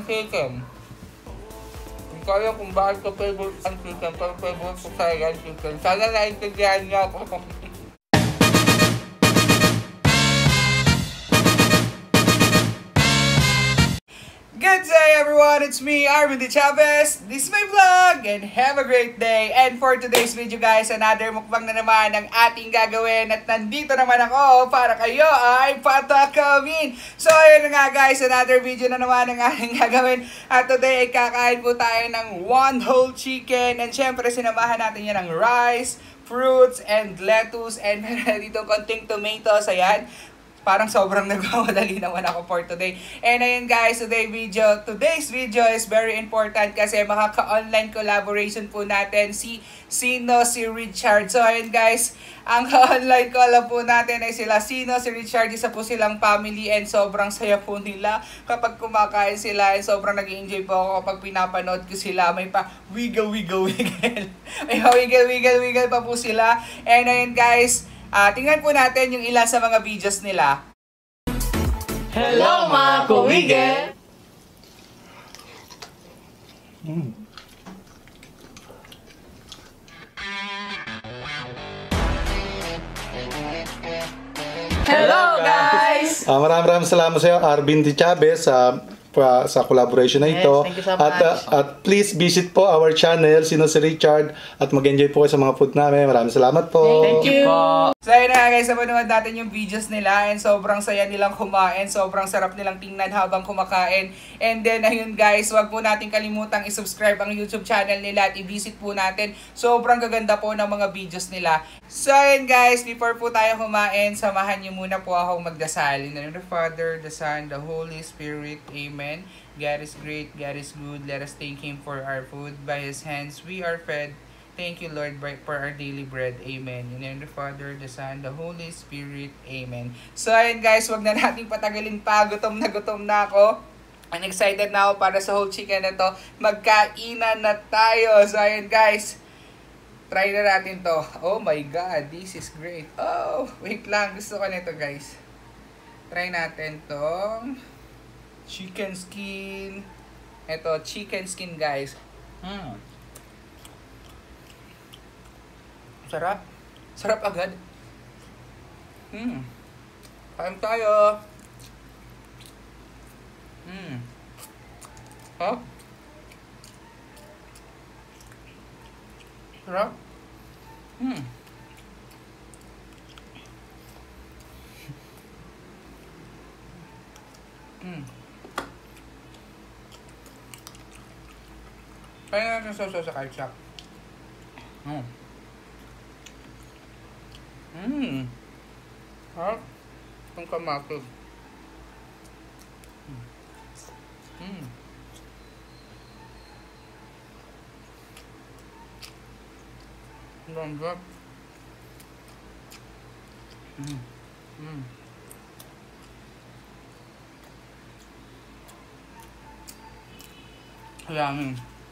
chicken. Hindi ko alam kung bakit ko favorite ang chicken, pero favorite ko talaga ang chicken. Sana naintindihan niyo ako. Good day everyone, it's me, Arvin De Chavez. This is my vlog and have a great day. And for today's video guys, another mukbang na naman ang ating gagawin. At nandito naman ako para kayo ay patakamin. So ayun nga guys, another video na naman ang ating gagawin. At today ay kakain po tayo ng one whole chicken. And syempre sinamahan natin yan ng rice, fruits, and lettuce. And meron dito konting tomatoes, ayan. Parang sobrang nagmamadali naman ako for today. And ayun guys, today's video is very important kasi makaka-online collaboration po natin si Richard. So ayun guys, ang online collab po natin ay sila si Richard, isa po silang family and sobrang saya po nila kapag kumakain sila and sobrang nag-enjoy po ako kapag pinapanood ko sila. May pa wiggle. May pa wiggle pa po sila. And ayun guys, tingnan po natin yung ilan sa mga videos nila. Hello mga kuwigel! Hello guys! Maraming salamat sa iyo, Arvin De Chavez, sa collaboration na ito. Yes, thank you so much. At please visit po our channel, si Richard, at mag-enjoy po kayo sa mga food namin. Maraming salamat po. Thank you po. So ayun na guys, napanood natin yung videos nila and sobrang saya nilang kumain, sobrang sarap nilang tingnan habang kumakain. And then ayun guys, wag po natin kalimutang i-subscribe ang YouTube channel nila at i-visit po natin. Sobrang gaganda po ng mga videos nila. So ayun guys, before po tayo kumain, samahan niyo muna po akong magdasal. In the name of the Father, the Son, the Holy Spirit. Amen. God is great, God is good. Let us thank Him for our food. By His hands we are fed. Thank you, Lord, for our daily bread. Amen. In the name of the Father, the Son, the Holy Spirit. Amen. So, ayun guys, wag na nating patagalin pa. Gutom na ako. I'm excited na ako para sa whole chicken na to. Magkainan na tayo. So, ayun guys, try na natin to. Oh my God, this is great. Oh, wait lang. Gusto ko nito guys. Try natin tong chicken skin. Ito, chicken skin guys. Sarap. Sarap agad. Kain tayo. Oh. Sarap. Kaya natin sausaw sa ketchup. Harap. Itong kamatis. Ganda. Yummy.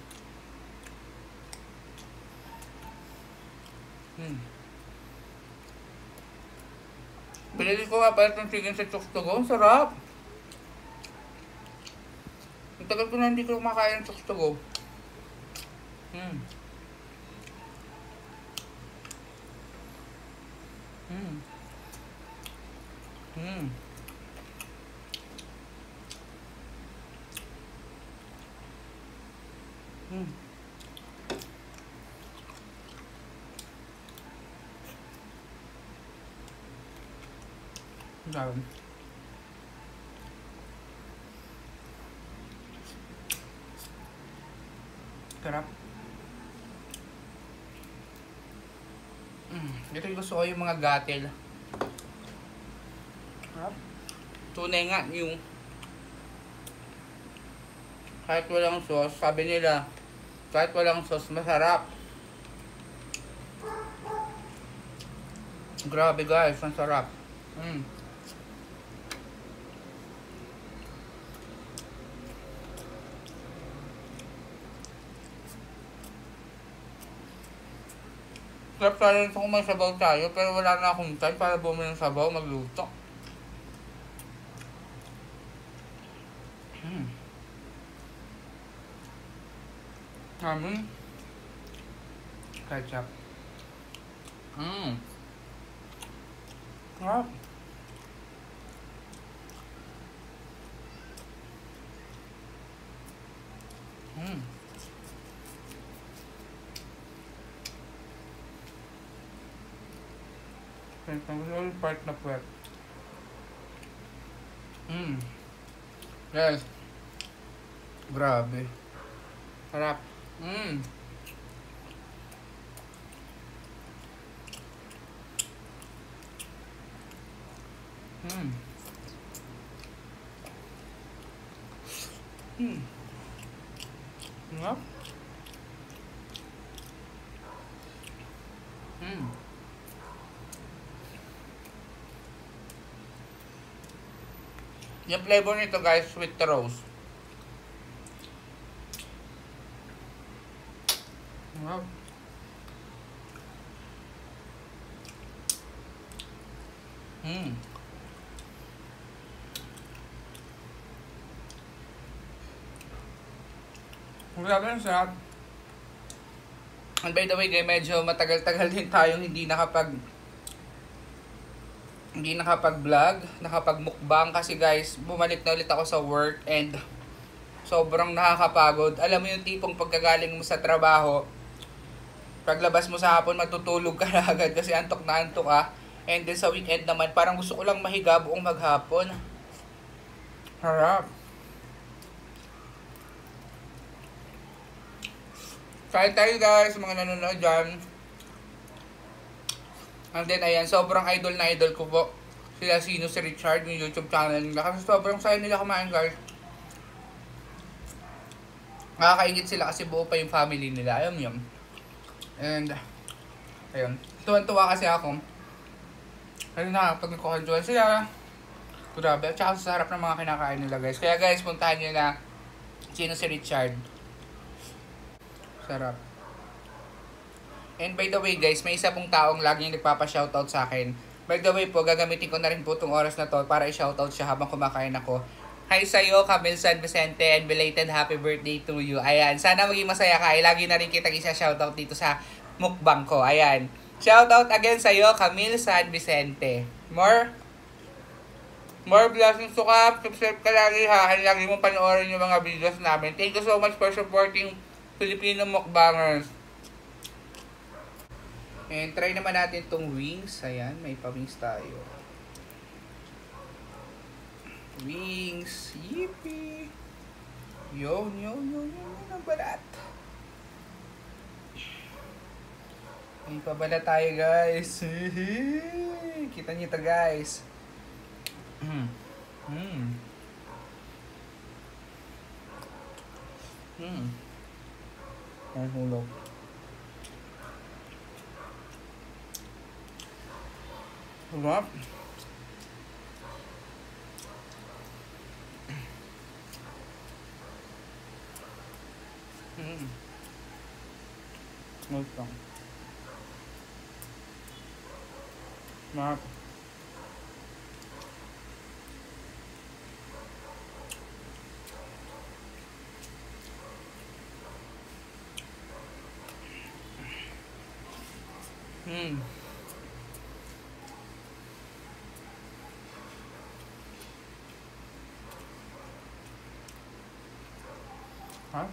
Pinili ko nga pala itong chicken sa Chokstogo. Sarap! Ang tagal ko na hindi ko kumakain ng Chokstogo. Sarap. Ito yung gusto ko yung mga gatel. Sarap. Tunay nga yung kahit walang sauce, sabi nila kahit walang sauce masarap. Grabe guys, ang sarap. Sarap tayo nito kung may sabaw tayo, pero wala na akong time para bumili ng sabaw, magluto. Ketchup. Sarap. Ang part na puwet. Yes. Grabe. Sarap. Sarap. Yung flavor nito guys, sweet rose. Wow. Grabe ang sarap. And by the way guys, medyo matagal-tagal din tayong hindi nakapag-vlog, nakapag-mukbang kasi guys, bumalik na ulit ako sa work and sobrang nakakapagod. Alam mo yung tipong pagkagaling mo sa trabaho, paglabas mo sa hapon matutulog ka na agad kasi antok na antok ka. And then sa weekend naman, parang gusto ko lang mahiga buong maghapon. Harap. Kain tayo guys, mga nanonood dyan. And then ayan, sobrang idol na idol ko po sila si Richard, yung YouTube channel nila. Kasi sobrang saya nila kumain guys. Nakakaingit sila kasi buo pa yung family nila. Ayun yun. And ayun, tuwan-tuwa kasi ako. Ayun na, pag nagkukantuan sila. Grabe, at saka sa sarap ng mga kinakain nila guys. Kaya guys, puntahan nyo na sino si Richard. Sarap. And by the way guys, may isa pong taong laging nagpapa-shoutout sa akin. By the way po, gagamitin ko na rin po itong oras na to para i-shoutout siya habang kumakain ako. Hi sa'yo, Camille San Vicente, and belated happy birthday to you. Ayan, sana maging masaya ka. Lagi na rin kitang isa-shoutout dito sa mukbang ko. Ayan. Shoutout again sa'yo, Camille San Vicente. More blessings to ka. Subscribe ka lagi ha. Lagi mo panoorin yung mga videos namin. Thank you so much for supporting Filipino mukbangers. And try naman natin itong wings. Ayan, may pa-wings tayo. Wings. Yippee! Yun. Ang balat. May pabalat tayo guys. Kita niyo ito guys. Ang hulog. Sarap. Sarap. Sarap. Huh?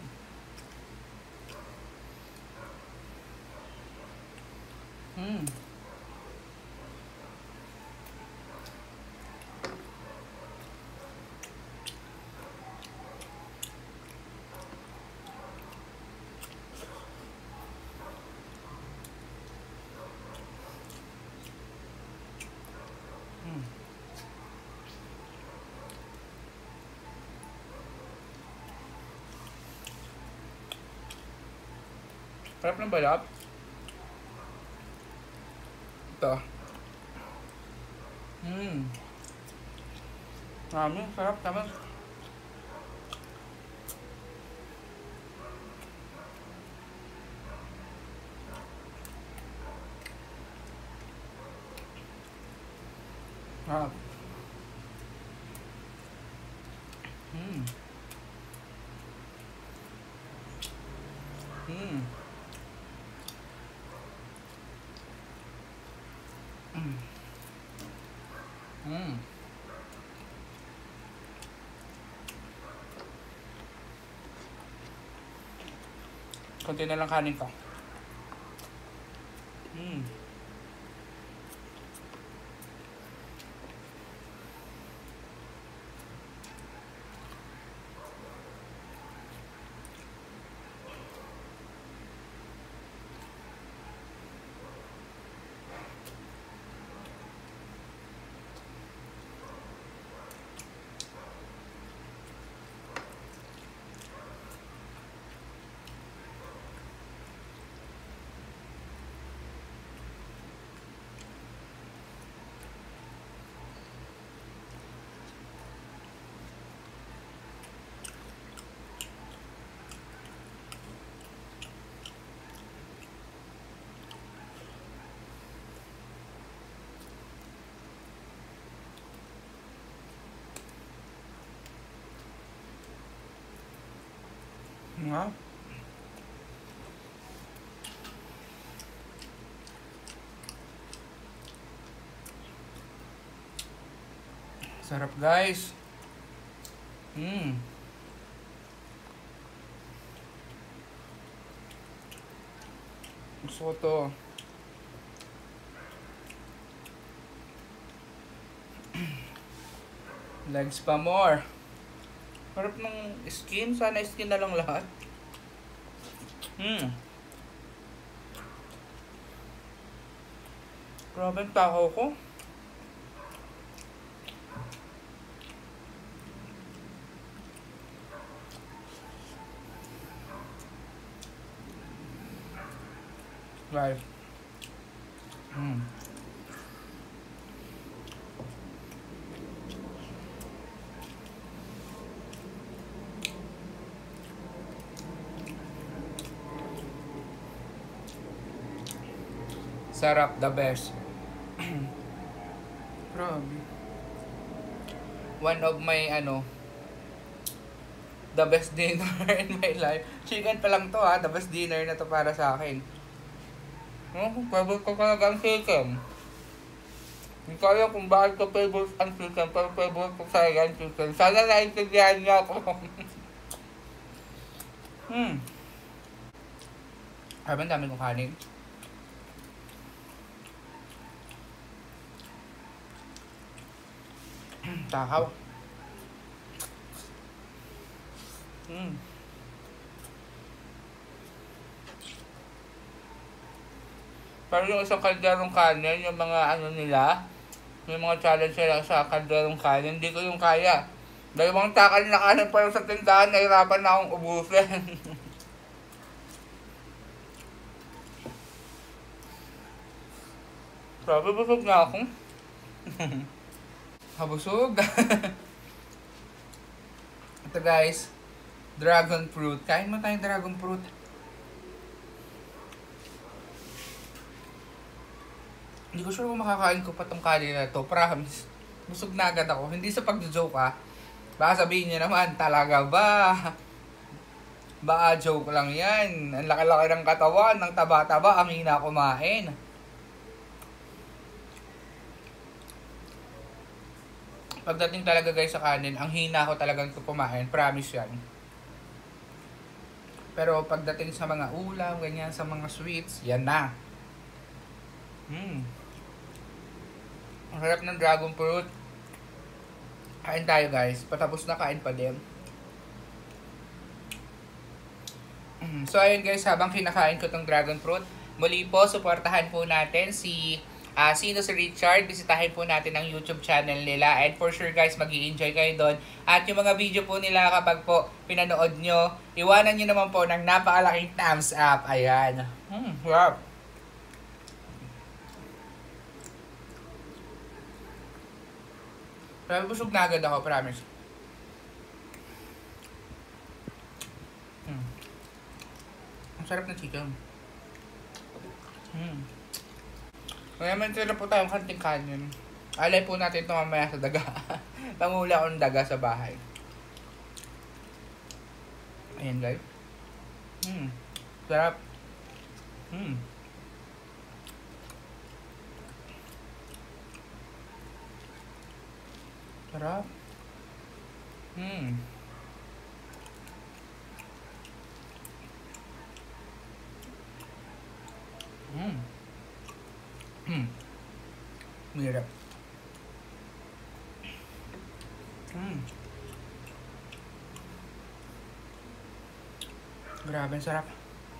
Sarap ng balat. Ito. Sarap. Tama. Sarap. Mm. Mm. Mm. Konti na lang kanin ko. Mm. Nga. Sarap guys. Mm. Gusto ko to. Legs pa more. Harap ng skin. Sana skin na lang lahat. Grabe ang takaw ko. Guys. Sarap, the best. Grabe. One of my the best dinner in my life. Chicken pa lang to ha, the best dinner na to para sa akin. Favorite ko talaga ang chicken. Hindi ko alam kung bakit ko favorite ang chicken, pero favorite ko sa ang chicken. Sana naintindihan niyo ako. Habang dami kong kanin. Takaw. Pero yung isang kalderong kanin, yung mga nila, yung mga challenge nila sa kalderong kanin, hindi ko yung kaya. Dalawang takal na kanin pa yung sa tindahan, nahirapan na akong ubusin. Grabe, busog na ako. Habusog. Ito guys, dragon fruit. Kain mo tayong dragon fruit. Hindi ko sure kung makakain ko pa tong kanin na to. Promise. Busog na agad ako. Hindi sa pag-joke ha. Baka sabihin niyo naman, talaga ba? Baka joke lang yan. Ang laki-laki ng katawan, ng taba-taba, ang hina kumain. Pagdating talaga guys sa kanin, ang hina ko talagang kumain. Promise yan. Pero pagdating sa mga ulam, ganyan, sa mga sweets, yan na. Ang harap ng dragon fruit. Kain tayo guys. Patapos na kain pa din. So ayun guys, habang kinakain ko tong dragon fruit, muli po, suportahan po natin si Sino si Richard. Bisitahin po natin ang YouTube channel nila. And for sure guys, mag-i-enjoy kayo doon. At yung mga video po nila kapag po pinanood nyo, iwanan nyo naman po ng napakalaking thumbs up. Ayan. Wow. Pero busog na agad ako, promise. Ang sarap ng chicken. Kaya man sila po tayong kanting kanin. Alay po natin ito mamaya sa daga. Pangula akong daga sa bahay. Ayan guys. Sarap. Sarap. Mahirap. Grabe, ang sarap.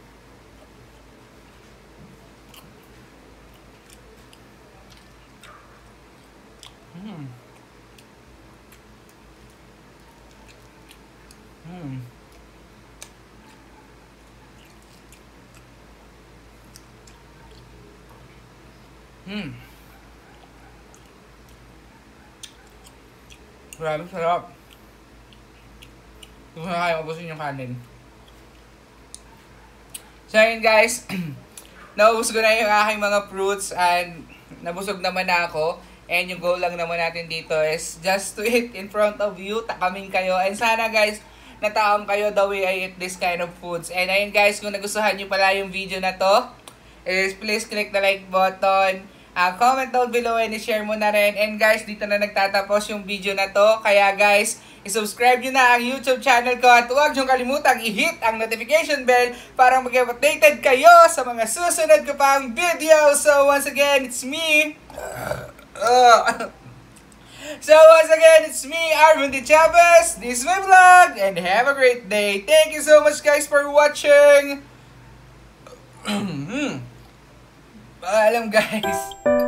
Grabe, sarap. Gusto na kayo ubusin yung kanin. So yun guys, naubos ko na yung aking mga fruits and nabusog naman na ako. And yung goal lang naman natin dito is just to eat in front of you, takamin kayo. And sana guys, nataam kayo the way I eat this kind of foods. And ayun guys, kung nagustuhan nyo pala yung video na to, is please click the like button. Comment down below and i-share mo na rin. And guys, dito na nagtatapos yung video na to. Kaya guys, i-subscribe nyo na ang YouTube channel ko. At huwag nyo kalimutang i-hit ang notification bell para mag-updated kayo sa mga susunod ko pang video. So once again, it's me. It's me, Armin De Chavez. This is my vlog. And have a great day. Thank you so much guys for watching. Paalam guys.